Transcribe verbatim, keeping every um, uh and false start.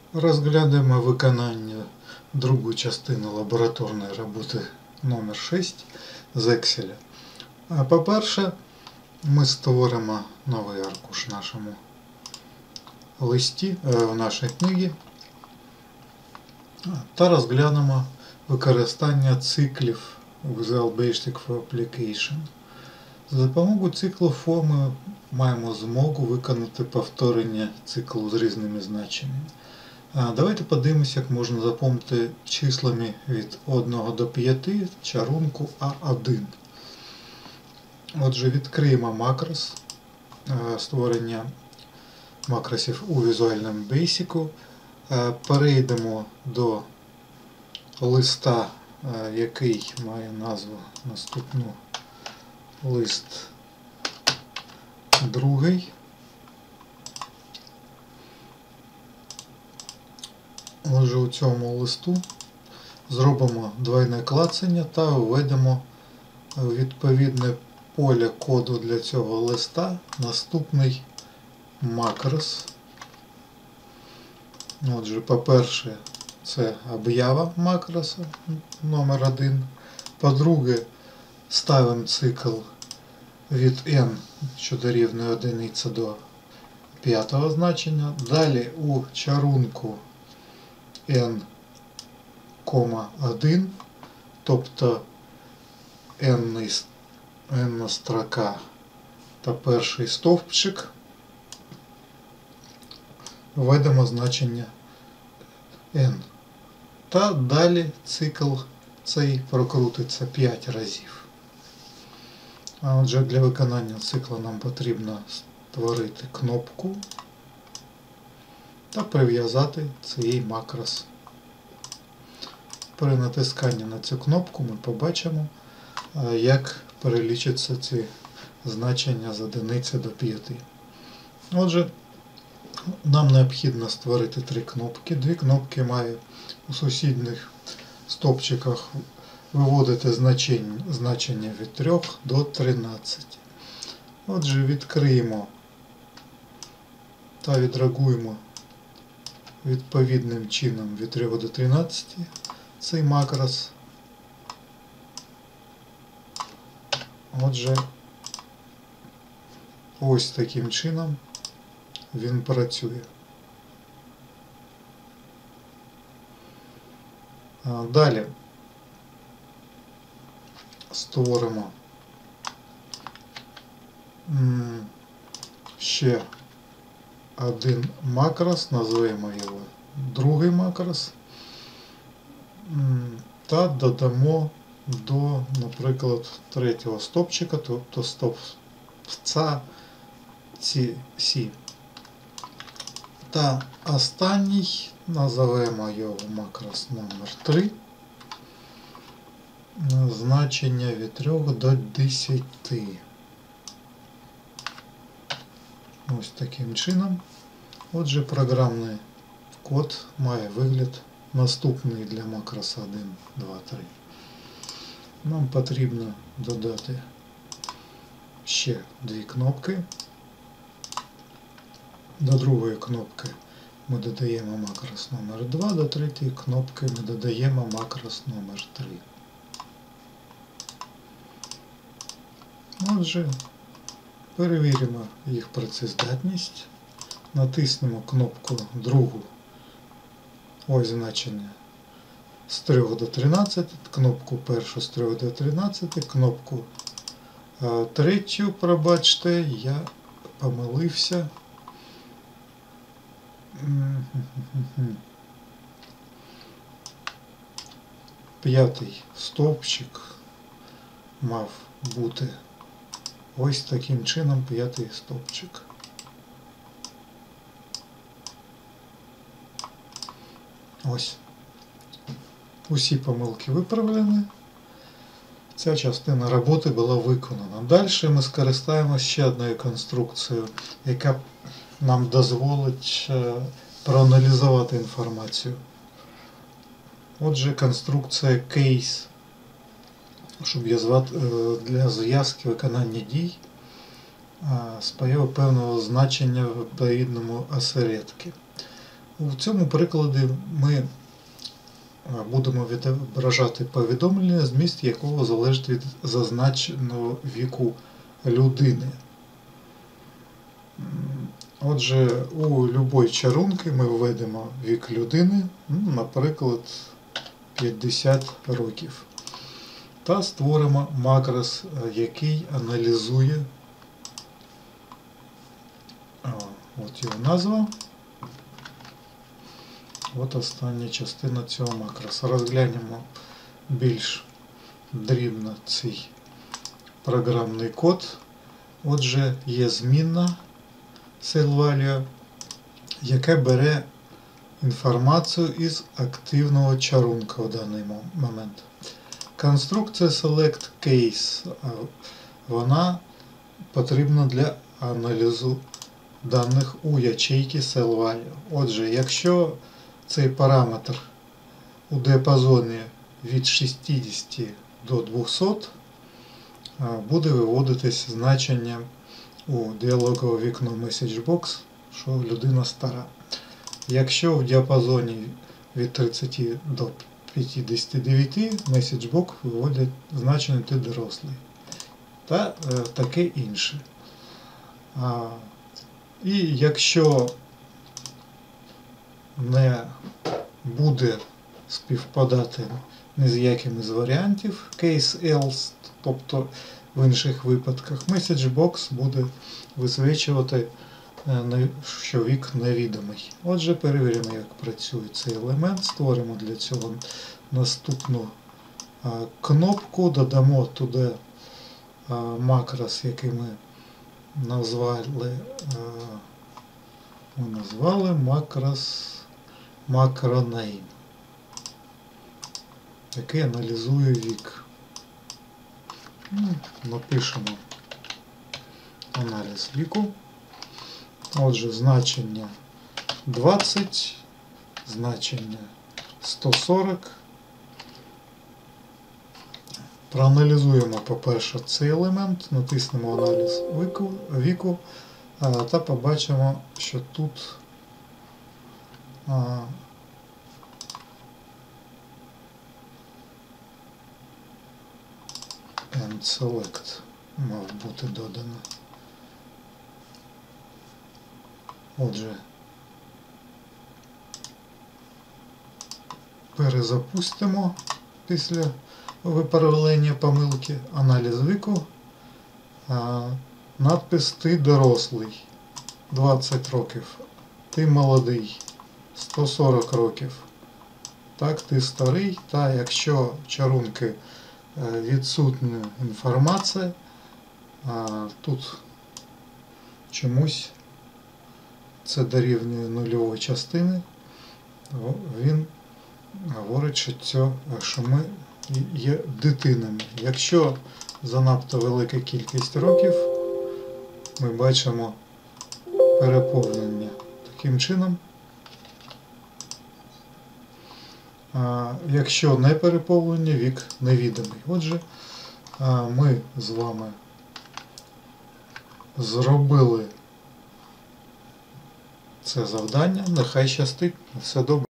Розглянемо виконання другої частини лабораторної роботи номер шість з Excel. По-перше, ми створимо новий аркуш в нашому листі, в нашій книгі та розглянемо використання циклів Visual Basic for Application. За допомогою циклу for ми маємо змогу виконати повторення циклу з різними значеннями. Давайте подивимося, як можна заповнити числами від одного до п'яти чарунку а один. Отже, відкриємо макрос, створення макросів у Visual Basic. Перейдемо до листа, який має назву наступну лист другий. Отже, у цьому листу зробимо двойне клацання та введемо в відповідне поле коду для цього листа наступний макрос. Отже, по-перше, це об'ява макроса номер один. По-друге, ставимо цикл від n, що дорівнює одиниці, до п'ятого значення. Далі у чарунку n, один, тобто n, n строка та перший стовпчик, введемо значення n. Та далі цикл цей прокрутиться п'ять разів. А отже, для виконання цикла нам потрібно створити кнопку та прив'язати цей макрос. При натисканні на цю кнопку ми побачимо, як перелічаться ці значення з одиниці до п'яти. Отже, нам необхідно створити три кнопки. Дві кнопки має у сусідніх стовпчиках виводити значення, значення від трьох до тринадцяти. Отже, відкриємо та відреагуємо відповідним чином від трьох до тринадцяти цей макрос. Отже, ось таким чином він працює. Далі створимо ще один макрос, назвемо його другий макрос, та додамо до, наприклад, третього стовпчика, тобто стовпця Сі. Та останній назовемо його макрос номер три. Значення від трьох до десяти. Ось таким чином. Отже, програмний код має вигляд наступний для макроса один, два, три. Нам потрібно додати ще дві кнопки. До другої кнопки ми додаємо макрос номер два, до третьої кнопки ми додаємо макрос номер три. Отже, перевіримо їх працездатність. Натиснемо кнопку другу, ось значення з трьох до тринадцяти, кнопку першу з трьох до тринадцяти, кнопку а, третю, пробачте, я помилився. П'ятий стовпчик мав бути ось таким чином, п'ятий стовпчик. Ось. Усі помилки виправлені. Ця частина роботи була виконана. Далі ми скористаємося ще одною конструкцією, яка нам дозволить проаналізувати інформацію. Отже, конструкція case, щоб для зв'язки виконання дій з появи певного значення в відповідному осередку. У цьому прикладі ми будемо відображати повідомлення, зміст якого залежить від зазначеного віку людини. Отже, у будь-якої чарунки ми введемо вік людини, ну, наприклад, п'ятдесят років. Та створимо макрос, який аналізує, от його назва, от остання частина цього макроса. Розглянемо більш дрібно цей програмний код. Отже, є змінна SaleValue, яке бере інформацію із активного чарунка в даний момент. Конструкція SelectCase, вона потрібна для аналізу даних у ячейки SaleValue. Отже, якщо цей параметр у діапазоні від шістдесят до двохсот, буде виводитись значення у діалогове вікно MessageBox, що людина стара. Якщо в діапазоні від тридцяти до п'ятдесяти дев'яти, MessageBox виводить значення «ти дорослий» та е, таке інше. А, і якщо не буде співпадати ні з яким із варіантів case else, тобто в інших випадках, MessageBox буде висвічувати, що вік невідомий. Отже, перевіримо, як працює цей елемент. Створимо для цього наступну кнопку, додамо туди макрос, який ми назвали, ми назвали макрос macroName, який аналізує вік. Ну, напишемо аналіз віку. Отже, значення двадцять, значення сто сорок. Проаналізуємо, по-перше, цей елемент, натиснемо аналіз віку, віку та побачимо, що тут а, and select мав бути додано. Отже, перезапустимо після виправлення помилки аналіз віку. А, надпис «Ти дорослий» двадцять років, «Ти молодий» сто сорок років, так, «Ти старий», та якщо в чарунки відсутня інформація, а тут чомусь це дорівнює нульової частини, він говорить, що, це, що ми є дитинами. Якщо занадто велика кількість років, ми бачимо переповнення таким чином. А якщо не переповнення, вік невідомий. Отже, ми з вами зробили це завдання. Нехай щастить. Все добре.